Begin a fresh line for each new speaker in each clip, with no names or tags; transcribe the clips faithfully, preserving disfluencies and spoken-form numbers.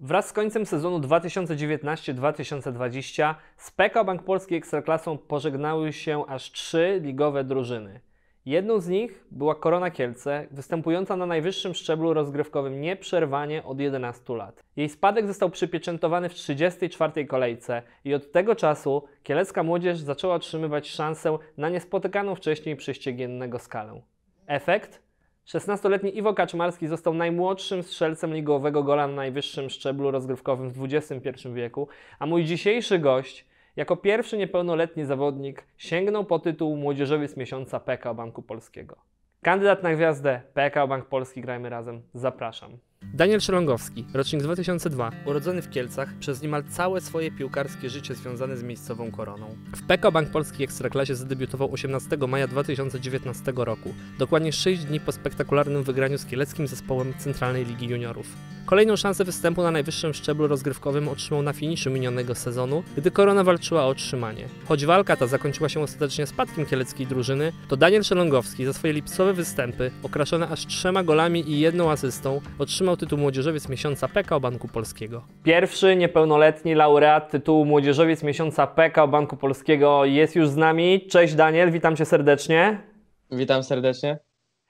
Wraz z końcem sezonu dwa tysiące dziewiętnaście dwa tysiące dwadzieścia z P K O Bank Polski Ekstraklasą pożegnały się aż trzy ligowe drużyny. Jedną z nich była Korona Kielce, występująca na najwyższym szczeblu rozgrywkowym nieprzerwanie od jedenastu lat. Jej spadek został przypieczętowany w trzydziestej czwartej kolejce i od tego czasu kielecka młodzież zaczęła otrzymywać szansę na niespotykaną wcześniej prześciegiennego skalę. Efekt? szesnastoletni Iwo Kaczmarski został najmłodszym strzelcem ligowego gola na najwyższym szczeblu rozgrywkowym w dwudziestym pierwszym wieku, a mój dzisiejszy gość jako pierwszy niepełnoletni zawodnik sięgnął po tytuł Młodzieżowiec Miesiąca P K O Banku Polskiego. Kandydat na gwiazdę P K O Bank Polski, grajmy razem. Zapraszam. Daniel Szelongowski, rocznik dwa tysiące drugi, urodzony w Kielcach, przez niemal całe swoje piłkarskie życie związane z miejscową Koroną. W P K O Bank Polski Ekstraklasie zadebiutował osiemnastego maja dwa tysiące dziewiętnastego roku, dokładnie sześć dni po spektakularnym wygraniu z kieleckim zespołem Centralnej Ligi Juniorów. Kolejną szansę występu na najwyższym szczeblu rozgrywkowym otrzymał na finiszu minionego sezonu, gdy Korona walczyła o utrzymanie. Choć walka ta zakończyła się ostatecznie spadkiem kieleckiej drużyny, to Daniel Szelongowski za swoje lipcowe występy, okraszone aż trzema golami i jedną asystą, otrzymał tytuł Młodzieżowiec Miesiąca P K O Banku Polskiego. Pierwszy niepełnoletni laureat tytułu Młodzieżowiec Miesiąca P K O Banku Polskiego jest już z nami. Cześć Daniel, witam Cię serdecznie.
Witam serdecznie.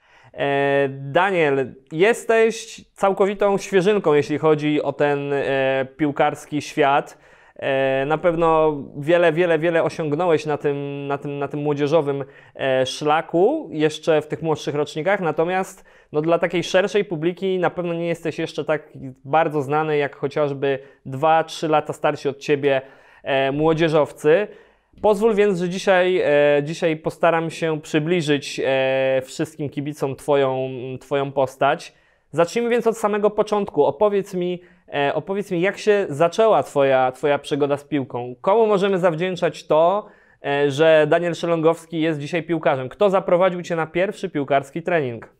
E, Daniel, jesteś całkowitą świeżynką, jeśli chodzi o ten e, piłkarski świat. E, na pewno wiele, wiele, wiele osiągnąłeś na tym, na tym, na tym młodzieżowym e, szlaku, jeszcze w tych młodszych rocznikach, natomiast no, dla takiej szerszej publiki na pewno nie jesteś jeszcze tak bardzo znany, jak chociażby dwa trzy lata starsi od Ciebie e, młodzieżowcy. Pozwól więc, że dzisiaj, e, dzisiaj postaram się przybliżyć e, wszystkim kibicom twoją, twoją postać. Zacznijmy więc od samego początku. Opowiedz mi, e, opowiedz mi jak się zaczęła twoja, twoja przygoda z piłką. Komu możemy zawdzięczać to, e, że Daniel Szelongowski jest dzisiaj piłkarzem? Kto zaprowadził Cię na pierwszy piłkarski trening?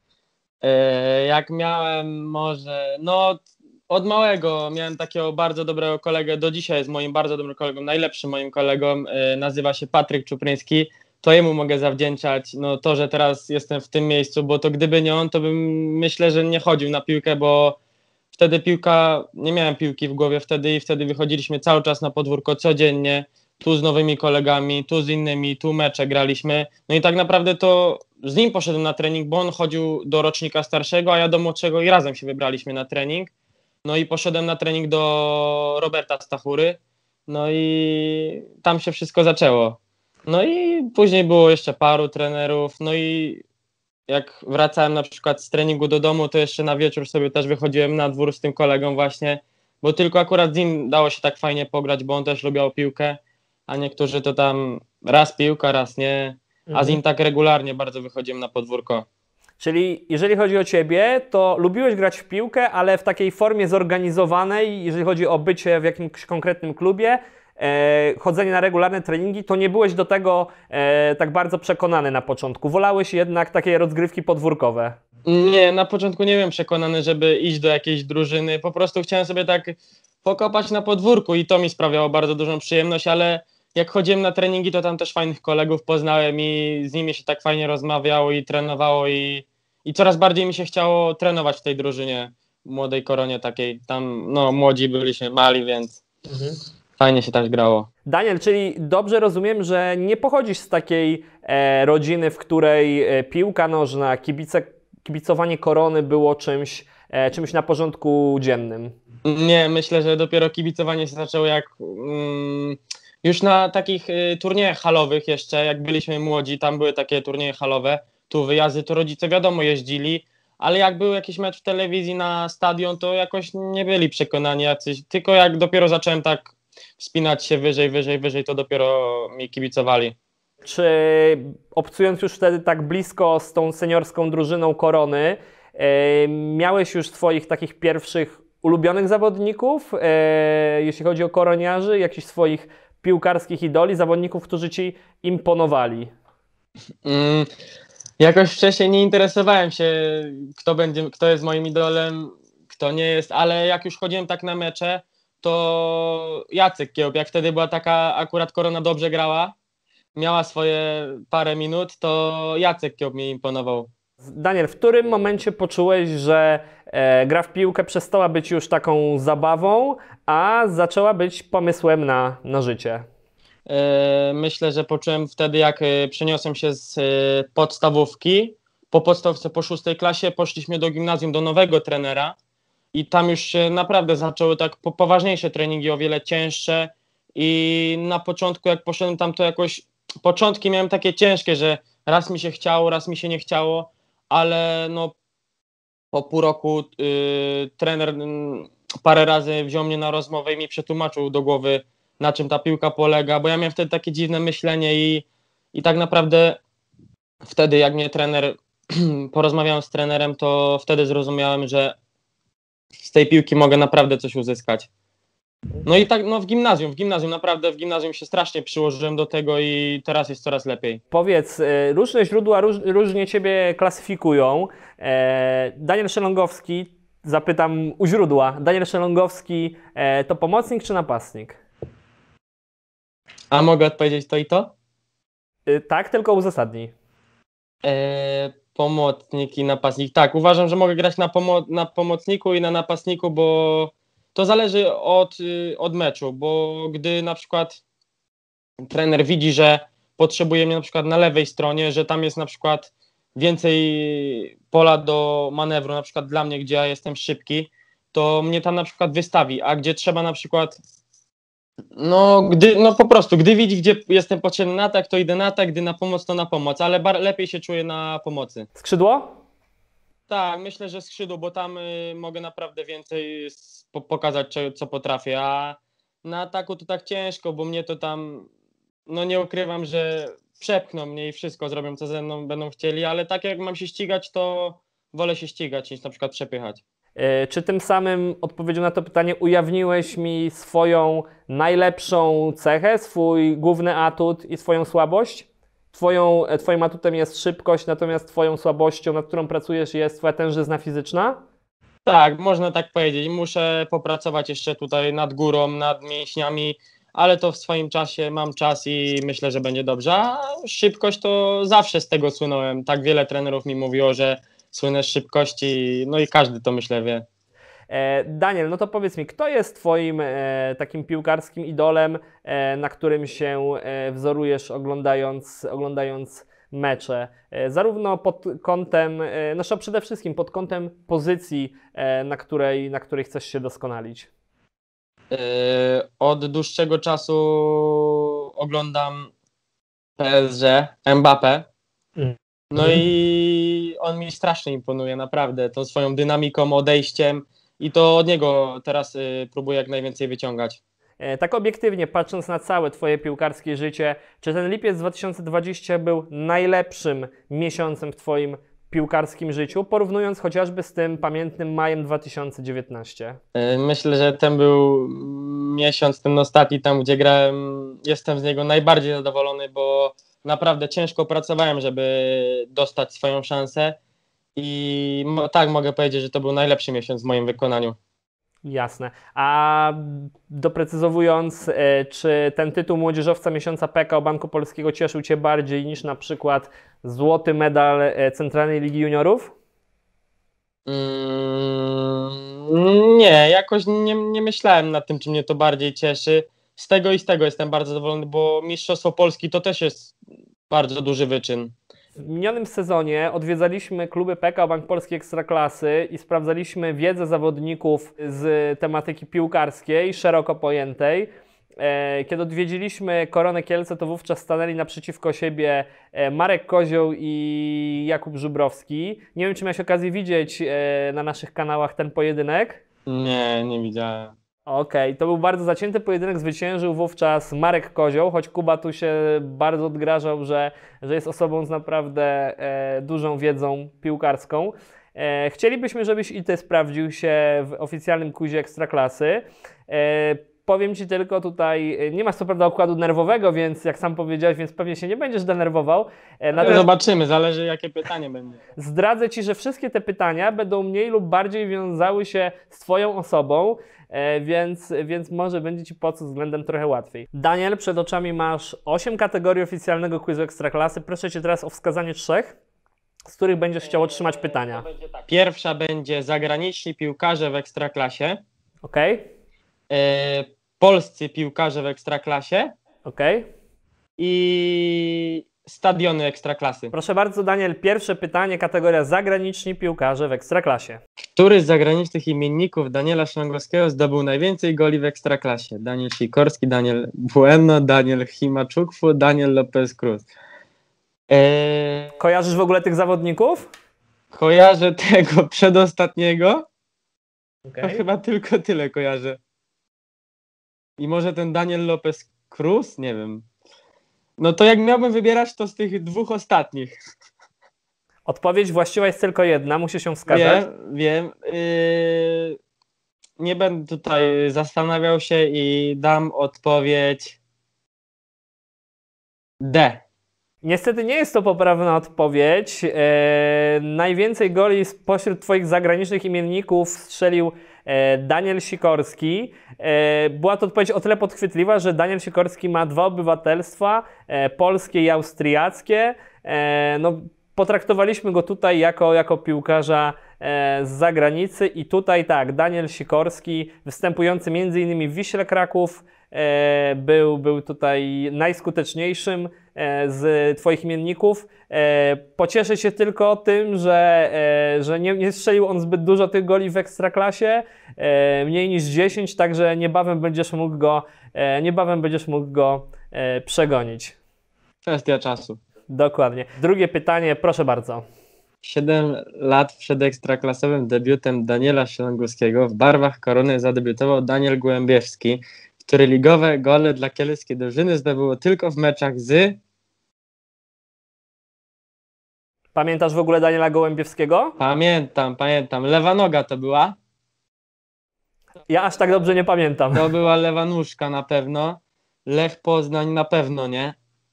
E, jak miałem może, no od małego miałem takiego bardzo dobrego kolegę, do dzisiaj jest moim bardzo dobrym kolegą, najlepszym moim kolegą, e, nazywa się Patryk Czupryński. To jemu mogę zawdzięczać no, to, że teraz jestem w tym miejscu, bo to gdyby nie on, to bym myślę, że nie chodził na piłkę, bo wtedy piłka, nie miałem piłki w głowie wtedy i wtedy wychodziliśmy cały czas na podwórko, codziennie, tu z nowymi kolegami, tu z innymi, tu mecze graliśmy. No i tak naprawdę to z nim poszedłem na trening, bo on chodził do rocznika starszego, a ja do młodszego i razem się wybraliśmy na trening. No i poszedłem na trening do Roberta Stachury, no i tam się wszystko zaczęło. No i później było jeszcze paru trenerów, no i jak wracałem na przykład z treningu do domu, to jeszcze na wieczór sobie też wychodziłem na dwór z tym kolegą właśnie, bo tylko akurat z nim dało się tak fajnie pograć, bo on też lubiał piłkę, a niektórzy to tam raz piłka, raz nie, a z nim tak regularnie bardzo wychodziłem na podwórko.
Czyli jeżeli chodzi o Ciebie, to lubiłeś grać w piłkę, ale w takiej formie zorganizowanej, jeżeli chodzi o bycie w jakimś konkretnym klubie, e, chodzenie na regularne treningi, to nie byłeś do tego e, tak bardzo przekonany na początku. Wolałeś jednak takie rozgrywki podwórkowe.
Nie, na początku nie byłem przekonany, żeby iść do jakiejś drużyny, po prostu chciałem sobie tak pokopać na podwórku i to mi sprawiało bardzo dużą przyjemność, ale jak chodziłem na treningi, to tam też fajnych kolegów poznałem i z nimi się tak fajnie rozmawiało i trenowało i, i coraz bardziej mi się chciało trenować w tej drużynie młodej Koronie takiej. Tam no młodzi byliśmy, mali, więc mhm. fajnie się też grało.
Daniel, czyli dobrze rozumiem, że nie pochodzisz z takiej e, rodziny, w której e, piłka nożna, kibice, kibicowanie Korony było czymś, e, czymś na porządku dziennym?
Nie, myślę, że dopiero kibicowanie się zaczęło jak... Mm, już na takich y, turniejach halowych jeszcze, jak byliśmy młodzi, tam były takie turnieje halowe, tu wyjazdy, to rodzice wiadomo jeździli, ale jak był jakiś mecz w telewizji na stadion, to jakoś nie byli przekonani jacyś, tylko jak dopiero zacząłem tak wspinać się wyżej, wyżej, wyżej, to dopiero mi kibicowali.
Czy obcując już wtedy tak blisko z tą seniorską drużyną Korony, e, miałeś już swoich takich pierwszych ulubionych zawodników, e, jeśli chodzi o koroniarzy, jakichś swoich piłkarskich idoli, zawodników, którzy Ci imponowali?
Mm, jakoś wcześniej nie interesowałem się, kto będzie, kto jest moim idolem, kto nie jest, ale jak już chodziłem tak na mecze, to Jacek Kiełb, jak wtedy była taka, akurat Korona dobrze grała, miała swoje parę minut, to Jacek Kiełb mi imponował.
Daniel, w którym momencie poczułeś, że e, gra w piłkę przestała być już taką zabawą, a zaczęła być pomysłem na, na życie?
E, Myślę, że poczułem wtedy, jak e, przeniosłem się z e, podstawówki. Po podstawce, po szóstej klasie poszliśmy do gimnazjum, do nowego trenera i tam już się naprawdę zaczęły tak po- poważniejsze treningi, o wiele cięższe i na początku jak poszedłem tam, to jakoś początki miałem takie ciężkie, że raz mi się chciało, raz mi się nie chciało, ale no po pół roku y, trener y, parę razy wziął mnie na rozmowę i mi przetłumaczył do głowy, na czym ta piłka polega, bo ja miałem wtedy takie dziwne myślenie i, i tak naprawdę wtedy jak mnie trener, porozmawiałem z trenerem, to wtedy zrozumiałem, że z tej piłki mogę naprawdę coś uzyskać. No i tak, no w gimnazjum, w gimnazjum, naprawdę w gimnazjum się strasznie przyłożyłem do tego i teraz jest coraz lepiej.
Powiedz, e, różne źródła róż, różnie Ciebie klasyfikują. E, Daniel Szelongowski, zapytam u źródła, Daniel Szelongowski e, to pomocnik czy napastnik?
A mogę odpowiedzieć to i to?
E, tak, tylko uzasadnij.
Eee, pomocnik i napastnik. Tak, uważam, że mogę grać na, pomo- na pomocniku i na napastniku, bo to zależy od, y, od meczu, bo gdy na przykład trener widzi, że potrzebuje mnie na przykład na lewej stronie, że tam jest na przykład więcej pola do manewru, na przykład dla mnie, gdzie ja jestem szybki, to mnie tam na przykład wystawi, a gdzie trzeba na przykład no, gdy, no po prostu, gdy widzi, gdzie jestem potrzebny na atak, to idę na atak, gdy na pomoc, to na pomoc, ale bar- lepiej się czuję na pomocy.
Skrzydło?
Tak, myślę, że skrzydło, bo tam y, mogę naprawdę więcej s- po- pokazać, co, co potrafię, a na ataku to tak ciężko, bo mnie to tam, no nie ukrywam, że przepchną mnie i wszystko zrobią, co ze mną będą chcieli, ale tak jak mam się ścigać, to wolę się ścigać, niż na przykład przepychać.
E, Czy tym samym odpowiedzią na to pytanie ujawniłeś mi swoją najlepszą cechę, swój główny atut i swoją słabość? Twoją, e, twoim atutem jest szybkość, natomiast twoją słabością, nad którą pracujesz, jest twoja tężyzna fizyczna?
Tak, można tak powiedzieć. Muszę popracować jeszcze tutaj nad górą, nad mięśniami, ale to w swoim czasie mam czas i myślę, że będzie dobrze. A szybkość to zawsze z tego słynąłem. Tak wiele trenerów mi mówiło, że słynę z szybkości, no i każdy to myślę wie.
E, Daniel, no to powiedz mi, kto jest twoim e, takim piłkarskim idolem, e, na którym się e, wzorujesz oglądając, oglądając mecze? E, zarówno pod kątem, e, no przede wszystkim pod kątem pozycji, e, na której, na której chcesz się doskonalić.
Yy, od dłuższego czasu oglądam P S G, Mbappé. No i on mi strasznie imponuje, naprawdę, tą swoją dynamiką, odejściem i to od niego teraz y, próbuję jak najwięcej wyciągać.
E, Tak obiektywnie, patrząc na całe twoje piłkarskie życie, czy ten lipiec dwa tysiące dwudziesty był najlepszym miesiącem w twoim piłkarskim życiu, porównując chociażby z tym pamiętnym majem dwa tysiące dziewiętnastym?
Y, Myślę, że ten był miesiąc, ten ostatni tam, gdzie grałem, jestem z niego najbardziej zadowolony, bo naprawdę ciężko pracowałem, żeby dostać swoją szansę i mo- tak mogę powiedzieć, że to był najlepszy miesiąc w moim wykonaniu.
Jasne. A doprecyzowując, e, czy ten tytuł Młodzieżowca Miesiąca P K O Banku Polskiego cieszył Cię bardziej niż na przykład złoty medal e, Centralnej Ligi Juniorów?
Mm, nie, jakoś nie, nie myślałem nad tym, czy mnie to bardziej cieszy. Z tego i z tego jestem bardzo zadowolony, bo Mistrzostwo Polski to też jest bardzo duży wyczyn.
W minionym sezonie odwiedzaliśmy kluby P K O Bank Polski Ekstraklasy i sprawdzaliśmy wiedzę zawodników z tematyki piłkarskiej, szeroko pojętej. E, Kiedy odwiedziliśmy Koronę Kielce, to wówczas stanęli naprzeciwko siebie e, Marek Kozioł i Jakub Żubrowski. Nie wiem, czy miałeś okazję widzieć e, na naszych kanałach ten pojedynek.
Nie, nie widziałem.
Okej, to był bardzo zacięty pojedynek, zwyciężył wówczas Marek Kozioł, choć Kuba tu się bardzo odgrażał, że, że jest osobą z naprawdę e, dużą wiedzą piłkarską. E, chcielibyśmy, żebyś i Ty sprawdził się w oficjalnym quizie Ekstraklasy. E, powiem Ci tylko tutaj, nie masz co prawda układu nerwowego, więc jak sam powiedziałeś, więc pewnie się nie będziesz denerwował. E, natomiast
Zobaczymy, zależy jakie pytanie będzie.
zdradzę Ci, że wszystkie te pytania będą mniej lub bardziej wiązały się z Twoją osobą, e, więc, więc może będzie Ci pod tym względem trochę łatwiej. Daniel, przed oczami masz osiem kategorii oficjalnego quizu Ekstraklasy. Proszę Cię teraz o wskazanie trzech, z których będziesz chciał otrzymać pytania.
Pierwsza będzie zagraniczni piłkarze w Ekstraklasie,
Okej?
e, polscy piłkarze w Ekstraklasie
Okej?
i stadiony Ekstraklasy.
Proszę bardzo, Daniel, pierwsze pytanie, kategoria zagraniczni piłkarze w Ekstraklasie.
Który z zagranicznych imienników Daniela Szlangowskiego zdobył najwięcej goli w Ekstraklasie? Daniel Sikorski, Daniel Bueno, Daniel Himaczukwu, Daniel Lopez Cruz. Eee,
Kojarzysz w ogóle tych zawodników?
kojarzę tego przedostatniego,
Okej.
to chyba tylko tyle kojarzę. I może ten Daniel Lopez Cruz? Nie wiem. No to jak miałbym wybierać, to z tych dwóch ostatnich.
Odpowiedź właściwa jest tylko jedna, musi się wskazać.
Wiem, wiem. Yy, nie będę tutaj zastanawiał się i dam odpowiedź D.
Niestety nie jest to poprawna odpowiedź. E, najwięcej goli spośród Twoich zagranicznych imienników strzelił e, Daniel Sikorski. E, była to odpowiedź o tyle podchwytliwa, że Daniel Sikorski ma dwa obywatelstwa, e, polskie i austriackie. E, no, potraktowaliśmy go tutaj jako, jako piłkarza e, z zagranicy i tutaj tak, Daniel Sikorski, występujący między innymi w Wiśle Kraków, e, był, był tutaj najskuteczniejszym e, z Twoich imienników. E, pocieszę się tylko tym, że, e, że nie, nie strzelił on zbyt dużo tych goli w Ekstraklasie, e, mniej niż dziesięć, także niebawem będziesz mógł go, e, niebawem będziesz mógł go e, przegonić.
Kwestia czasu.
Dokładnie. Drugie pytanie, proszę bardzo.
siedem lat przed ekstraklasowym debiutem Daniela Szlangowskiego w barwach Korony zadebiutował Daniel Gołębiewski, który ligowe gole dla kieleckiej drużyny zdobyło tylko w meczach z...
Pamiętasz w ogóle Daniela Gołębiewskiego?
Pamiętam, pamiętam. Lewa noga to była.
Ja aż tak dobrze nie pamiętam.
To była lewa nóżka na pewno. Lech Poznań na pewno nie.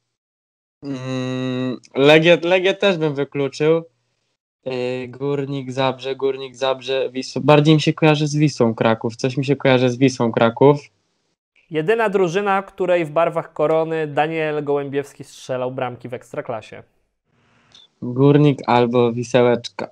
Mm, Legię, Legię też bym wykluczył. Yy, Górnik Zabrze, Górnik Zabrze, Wisła. Bardziej mi się kojarzy z Wisłą Kraków. Coś mi się kojarzy z Wisłą Kraków.
Jedyna drużyna, w której w barwach Korony Daniel Gołębiewski strzelał bramki w Ekstraklasie.
Górnik albo Wisełeczka.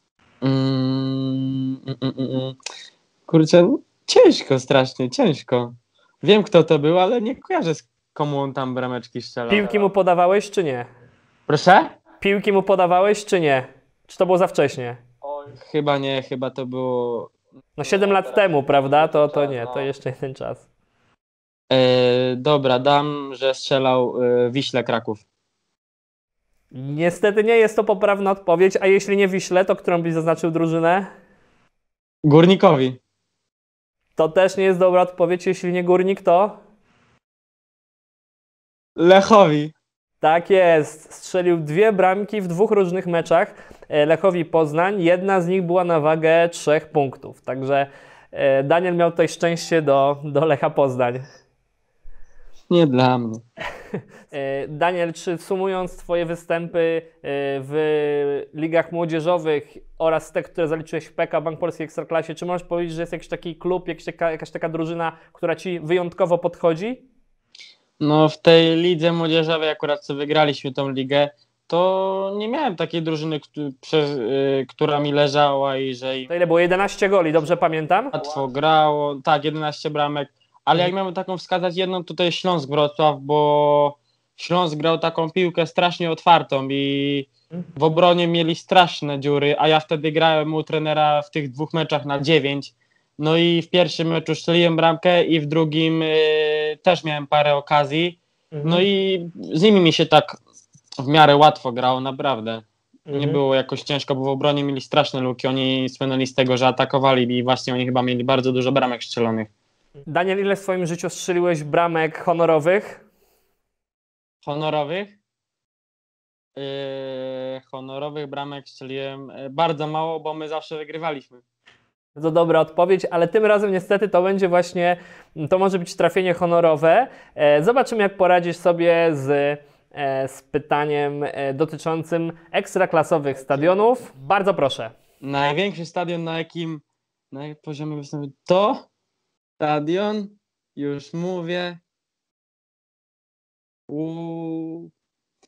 Mm, mm, mm, mm. Kurczę, ciężko, strasznie, ciężko. Wiem, kto to był, ale nie kojarzę, z komu on tam brameczki strzelał.
Piłki mu podawałeś, czy nie?
Proszę?
Piłki mu podawałeś, czy nie? Czy to było za wcześnie?
Chyba nie, chyba to było...
No siedem lat temu, prawda? To, to nie, to jeszcze jeden czas.
E, dobra, dam, że strzelał e, Wiśle Kraków.
Niestety nie jest to poprawna odpowiedź, a jeśli nie Wiśle, to którą byś zaznaczył drużynę?
Górnikowi.
To też nie jest dobra odpowiedź, jeśli nie Górnik, to?
Lechowi.
Tak jest. Strzelił dwie bramki w dwóch różnych meczach e, Lechowi Poznań. Jedna z nich była na wagę trzech punktów. Także e, Daniel miał tutaj szczęście do, do Lecha Poznań.
Nie dla mnie.
E, Daniel, czy sumując Twoje występy e, w ligach młodzieżowych oraz te, które zaliczyłeś w P K Bank Polski Ekstraklasie, czy możesz powiedzieć, że jest jakiś taki klub, jakaś taka, jakaś taka drużyna, która Ci wyjątkowo podchodzi?
No w tej lidze młodzieżowej akurat co wygraliśmy tą ligę, to nie miałem takiej drużyny, któ- przez, y, która mi leżała i że im
To ile było? jedenaście goli, dobrze pamiętam?
łatwo grało. Tak, jedenaście bramek. Ale jak miałem taką wskazać jedną, to to jest Śląsk Wrocław, bo Śląsk grał taką piłkę strasznie otwartą i w obronie mieli straszne dziury, a ja wtedy grałem u trenera w tych dwóch meczach na dziewięć. No i w pierwszym meczu strzeliłem bramkę i w drugim y, też miałem parę okazji. No i z nimi mi się tak w miarę łatwo grało, naprawdę. Nie
Mhm.
było jakoś ciężko, bo w obronie mieli straszne luki. Oni słynęli z tego, że atakowali i właśnie oni chyba mieli bardzo dużo bramek strzelonych.
Daniel, ile w swoim życiu strzeliłeś bramek honorowych?
Honorowych? Yy, honorowych bramek strzeliłem yy, bardzo mało, bo my zawsze wygrywaliśmy.
To dobra odpowiedź, ale tym razem niestety to będzie właśnie, to może być trafienie honorowe. E, Zobaczymy, jak poradzisz sobie z, e, z pytaniem e, dotyczącym ekstraklasowych stadionów. Bardzo proszę.
Największy stadion, na jakim na jakim poziomie występuje, to stadion, już mówię, u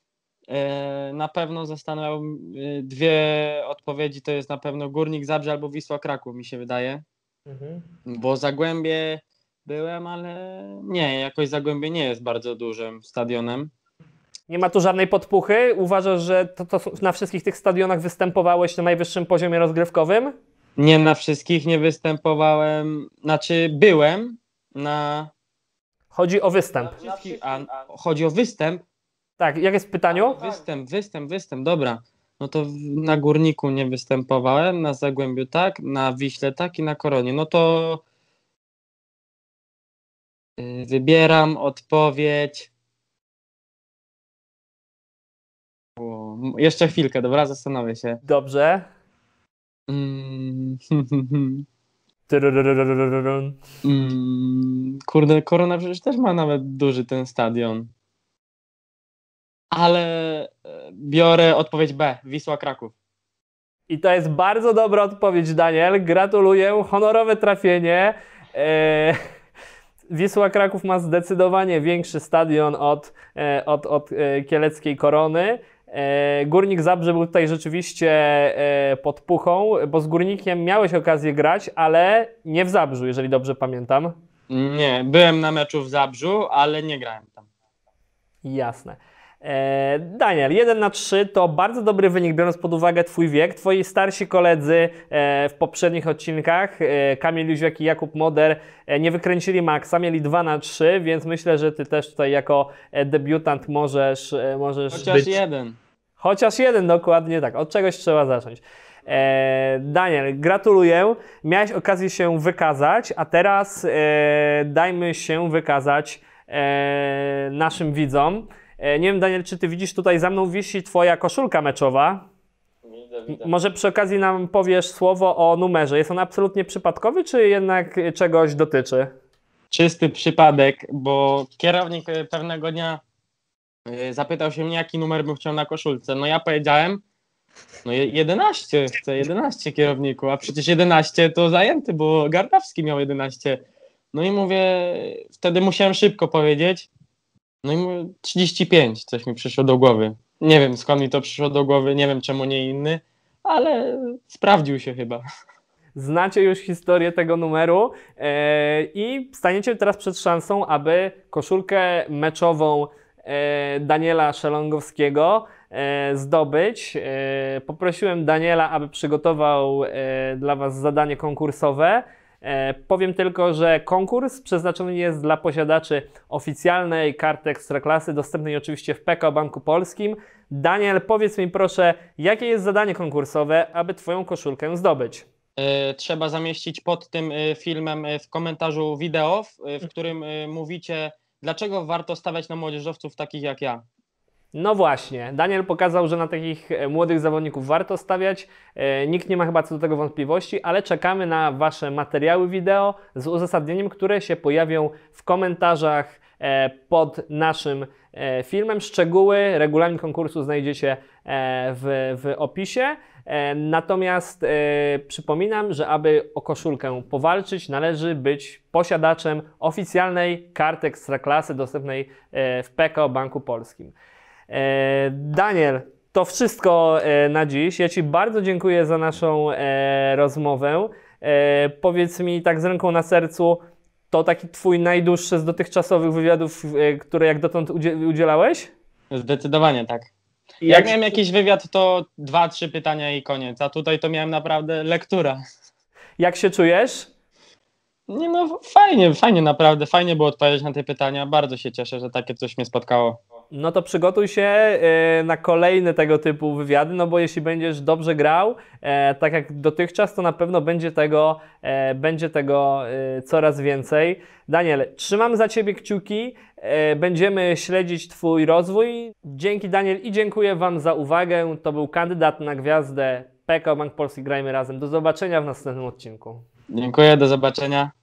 E, Na pewno zastanawiam e, dwie odpowiedzi, to jest na pewno Górnik Zabrze albo Wisła Kraków, mi się wydaje.
Mhm.
Bo Zagłębie byłem, ale nie, jakoś Zagłębie nie jest bardzo dużym stadionem.
Nie ma tu żadnej podpuchy? Uważasz, że to, to na wszystkich tych stadionach występowałeś na najwyższym poziomie rozgrywkowym?
Nie na wszystkich nie występowałem, znaczy byłem na...
Chodzi o występ.
wszystkich, a chodzi o występ?
Tak, jak jest w pytaniu?
Występ, występ, występ, dobra. No to w- na Górniku nie występowałem, na Zagłębiu tak, na Wiśle tak i na Koronie. No to y, wybieram odpowiedź. O, m- jeszcze chwilkę, dobra, zastanowię się.
Dobrze.
Mm,
Tyryryryryryryryn.
mm, kurde, Korona przecież też ma nawet duży ten stadion. Ale e, biorę odpowiedź B, Wisła Kraków.
I to jest bardzo dobra odpowiedź, Daniel. Gratuluję. Honorowe trafienie. Eee, Wisła Kraków ma zdecydowanie większy stadion od, e, od, od e, kieleckiej Korony. E, Górnik Zabrze był tutaj rzeczywiście e, podpuchą, bo z Górnikiem miałeś okazję grać, ale nie w Zabrzu, jeżeli dobrze pamiętam.
Nie, byłem na meczu w Zabrzu, ale nie grałem tam.
Jasne. E, Daniel, jeden na trzy to bardzo dobry wynik, biorąc pod uwagę Twój wiek. Twoi starsi koledzy e, w poprzednich odcinkach, e, Kamil Jóźwiak i Jakub Moder, e, nie wykręcili maksa, mieli dwa na trzy, więc myślę, że Ty też tutaj jako e, debiutant możesz, e, możesz
Chociaż
być...
jeden.
Chociaż jeden, dokładnie tak. Od czegoś trzeba zacząć. E, Daniel, gratuluję. Miałeś okazję się wykazać, a teraz e, dajmy się wykazać e, naszym widzom. E, nie wiem, Daniel, czy Ty widzisz, tutaj za mną wisi Twoja koszulka meczowa.
Widzę, widzę.
Może przy okazji nam powiesz słowo o numerze. Jest on absolutnie przypadkowy, czy jednak czegoś dotyczy?
Czysty przypadek, bo kierownik e, pewnego dnia e, zapytał się mnie, jaki numer bym chciał na koszulce. No ja powiedziałem, no je- jedenaście, chcę jedenaście kierowniku, a przecież jedenaście to zajęty, bo Gardawski miał jedenaście. No i mówię, wtedy musiałem szybko powiedzieć, no i mówię trzydzieści pięć, coś mi przyszło do głowy. Nie wiem, skąd mi to przyszło do głowy, nie wiem czemu nie inny, ale sprawdził się chyba.
Znacie już historię tego numeru e, i staniecie teraz przed szansą, aby koszulkę meczową e, Daniela Szelongowskiego e, zdobyć. E, poprosiłem Daniela, aby przygotował e, dla Was zadanie konkursowe. E, powiem tylko, że konkurs przeznaczony jest dla posiadaczy oficjalnej karty Ekstraklasy, dostępnej oczywiście w P K O Banku Polskim. Daniel, powiedz mi proszę, jakie jest zadanie konkursowe, aby Twoją koszulkę zdobyć?
E, Trzeba zamieścić pod tym e, filmem e, w komentarzu wideo, w, e, w którym e, mówicie, dlaczego warto stawiać na młodzieżowców takich jak ja.
No właśnie, Daniel pokazał, że na takich e, młodych zawodników warto stawiać. E, Nikt nie ma chyba co do tego wątpliwości, ale czekamy na Wasze materiały wideo z uzasadnieniem, które się pojawią w komentarzach e, pod naszym e, filmem. Szczegóły, regulamin konkursu znajdziecie e, w, w opisie. E, Natomiast e, przypominam, że aby o koszulkę powalczyć, należy być posiadaczem oficjalnej karty Ekstraklasy dostępnej e, w P K O Banku Polskim. E, Daniel, to wszystko e, na dziś. Ja Ci bardzo dziękuję za naszą e, rozmowę. E, powiedz mi tak z ręką na sercu, to taki Twój najdłuższy z dotychczasowych wywiadów, e, które jak dotąd udzie- udzielałeś?
Zdecydowanie tak.
Jak-
Jak miałem jakiś wywiad, to dwa, trzy pytania i koniec, a tutaj to miałem naprawdę lektura.
Jak się czujesz?
Nie no, fajnie, fajnie naprawdę, fajnie było odpowiedzieć na te pytania, bardzo się cieszę, że takie coś mnie spotkało.
No to przygotuj się e, na kolejne tego typu wywiady, no bo jeśli będziesz dobrze grał, e, tak jak dotychczas, to na pewno będzie tego, e, będzie tego e, coraz więcej. Daniel, trzymam za Ciebie kciuki, e, będziemy śledzić Twój rozwój. Dzięki, Daniel, i dziękuję Wam za uwagę. To był kandydat na gwiazdę P K O Bank Polski. Grajmy razem. Do zobaczenia w następnym odcinku.
Dziękuję, do zobaczenia.